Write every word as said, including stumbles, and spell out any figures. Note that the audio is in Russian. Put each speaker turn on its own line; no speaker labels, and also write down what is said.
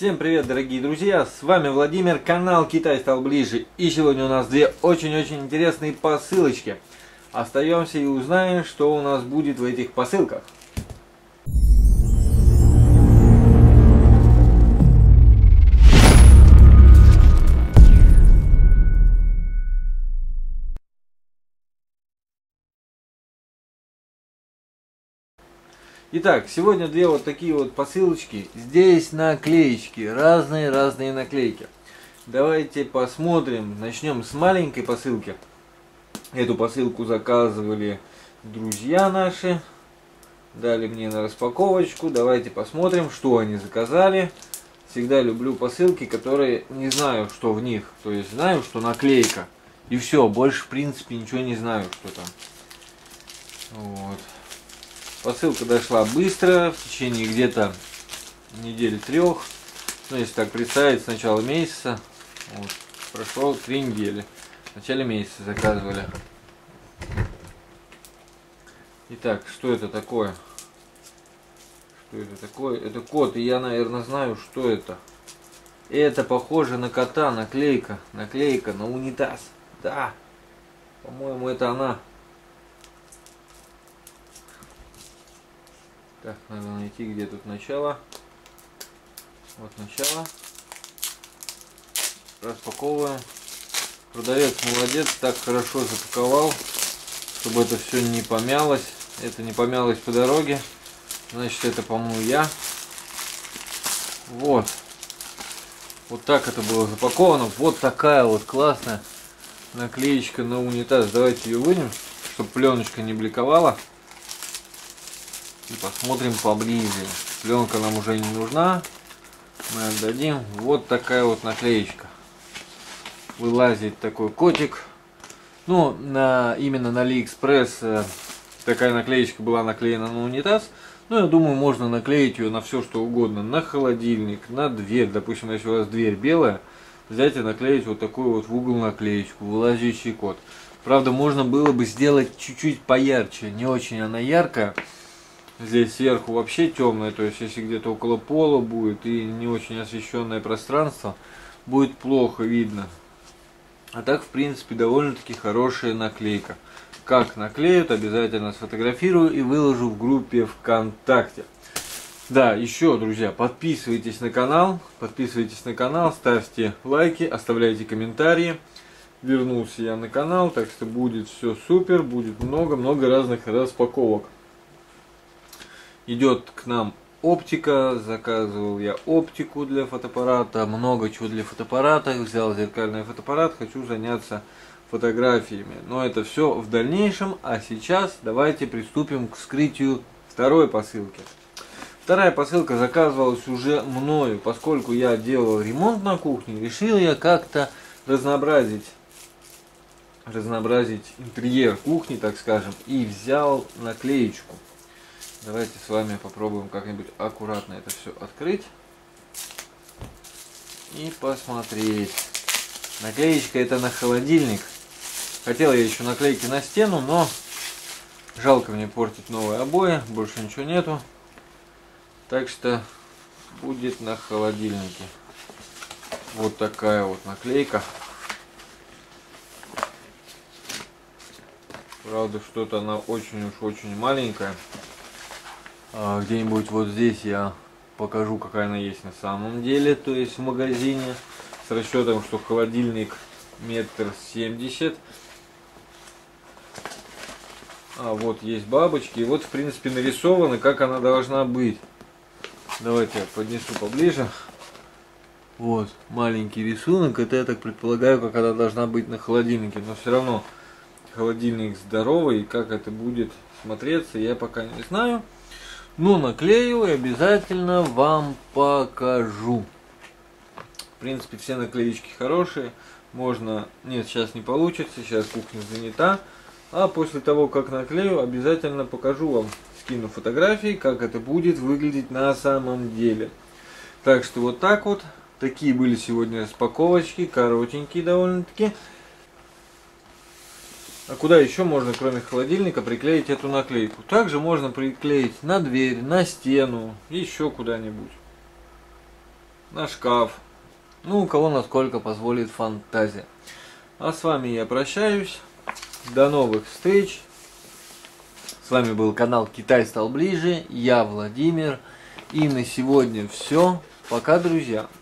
Всем привет, дорогие друзья, с вами Владимир, канал Китай стал ближе. И сегодня у нас две очень-очень интересные посылочки. Остаемся и узнаем, что у нас будет в этих посылках. Итак, сегодня две вот такие вот посылочки. Здесь наклеечки, разные-разные наклейки. Давайте посмотрим. Начнем с маленькой посылки. Эту посылку заказывали друзья наши. Дали мне на распаковочку. Давайте посмотрим, что они заказали. Всегда люблю посылки, которые не знаю, что в них. То есть знаю, что наклейка. И все, больше в принципе ничего не знаю, что там. Вот. Посылка дошла быстро, в течение где-то недели трех. Ну, если так представить, с начала месяца. Вот, прошло три недели. В начале месяца заказывали. Итак, что это такое? Что это такое? Это кот, и я, наверное, знаю, что это. Это похоже на кота, наклейка. Наклейка на унитаз. Да, по-моему, это она. Так, надо найти, где тут начало. Вот начало. Распаковываем. Продавец молодец, так хорошо запаковал, чтобы это все не помялось. Это не помялось по дороге. Значит, это, по-моему, я. Вот. Вот так это было запаковано. Вот такая вот классная наклеечка на унитаз. Давайте ее вынем, чтобы пленочка не бликовала. И посмотрим поближе. Пленка нам уже не нужна. Мы отдадим. Вот такая вот наклеечка. Вылазит такой котик. Ну, на, именно на Алиэкспресс э, такая наклеечка была наклеена на унитаз. Ну, я думаю, можно наклеить ее на все, что угодно. На холодильник, на дверь. Допустим, если у вас дверь белая, взять и наклеить вот такую вот в угол наклеечку. Вылазящий кот. Правда, можно было бы сделать чуть-чуть поярче. Не очень она яркая. Здесь сверху вообще темное, то есть если где-то около пола будет и не очень освещенное пространство, будет плохо видно. А так, в принципе, довольно-таки хорошая наклейка. Как наклеют, обязательно сфотографирую и выложу в группе ВКонтакте. Да, еще, друзья, подписывайтесь на канал, подписывайтесь на канал, ставьте лайки, оставляйте комментарии. Вернулся я на канал, так что будет все супер, будет много-много разных распаковок. Идет к нам оптика, заказывал я оптику для фотоаппарата, много чего для фотоаппарата, взял зеркальный фотоаппарат, хочу заняться фотографиями. Но это все в дальнейшем, а сейчас давайте приступим к вскрытию второй посылки. Вторая посылка заказывалась уже мною, поскольку я делал ремонт на кухне, решил я как-то разнообразить, разнообразить интерьер кухни, так скажем, и взял наклеечку. Давайте с вами попробуем как-нибудь аккуратно это все открыть и посмотреть. Наклеечка это на холодильник. Хотел я еще наклейки на стену, но жалко мне портить новые обои, больше ничего нету. Так что будет на холодильнике. Вот такая вот наклейка. Правда, что-то она очень уж очень маленькая. Где-нибудь вот здесь я покажу, какая она есть на самом деле, то есть в магазине, с расчетом, что холодильник метр семьдесят. А вот есть бабочки, и вот в принципе нарисовано, как она должна быть. Давайте я поднесу поближе. Вот маленький рисунок, это я так предполагаю, как она должна быть на холодильнике, но все равно холодильник здоровый, и как это будет смотреться, я пока не знаю. Но наклею и обязательно вам покажу. В принципе, все наклеечки хорошие. Можно... Нет, сейчас не получится. Сейчас кухня занята. А после того, как наклею, обязательно покажу вам. Скину фотографии, как это будет выглядеть на самом деле. Так что вот так вот. Такие были сегодня распаковочки. Коротенькие довольно-таки. А куда еще можно, кроме холодильника, приклеить эту наклейку? Также можно приклеить на дверь, на стену, еще куда-нибудь. на шкаф. Ну, у кого насколько позволит фантазия. А с вами я прощаюсь. До новых встреч. С вами был канал Китай стал ближе. Я Владимир. И на сегодня все. Пока, друзья.